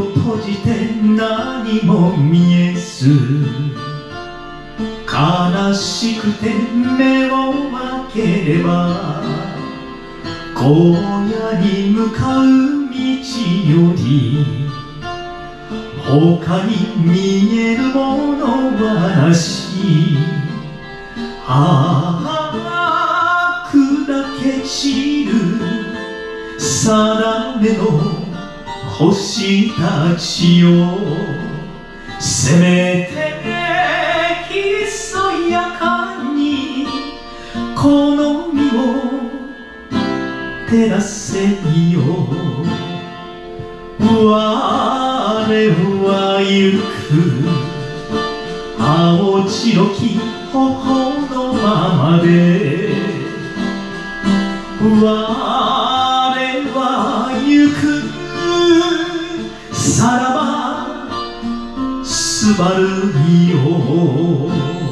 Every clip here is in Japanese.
閉じて何も見えず、悲しくて目を開ければ荒野に向かう道より他に見えるものはなし。ああ砕け散る定めの星たちよ、せめてひそやかにこの身を照らせよ。我は行く青白き頬のままで、我は行くさらばすばるよ。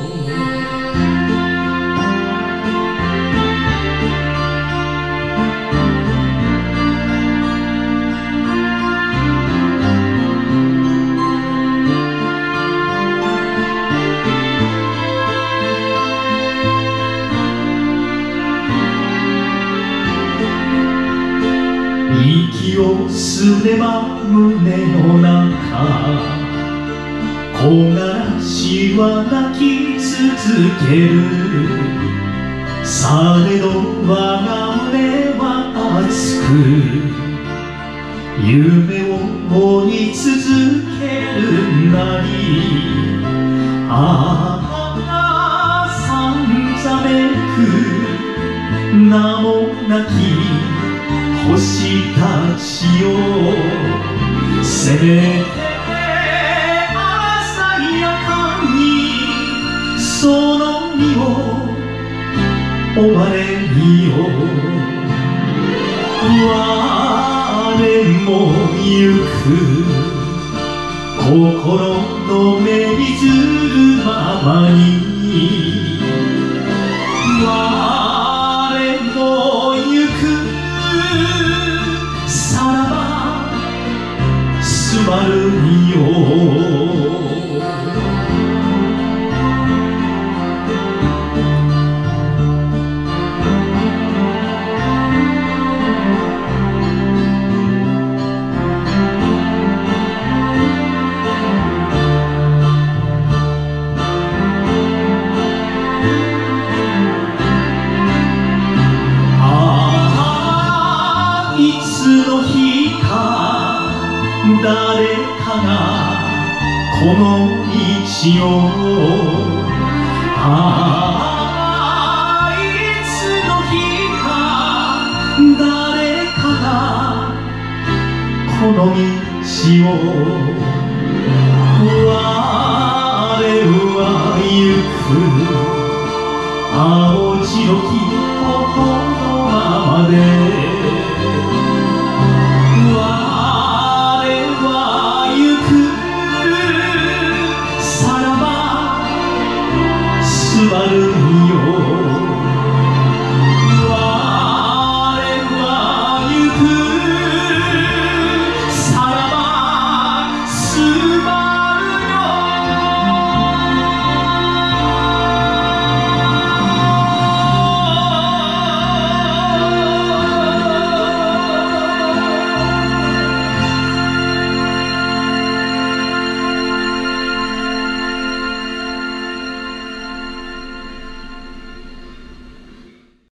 息をすれば胸の中木枯らしは泣き続ける。されど我が胸は熱く夢を追い続けるなり。ああさんざめく名もなき星たちよ、せめて鮮やかにその身を追われよ。我も行く心の目にずるままに。我も行くさらばすばるよ。いつの日か誰かがこの道を、ああいつの日か誰かがこの道を、我は行く。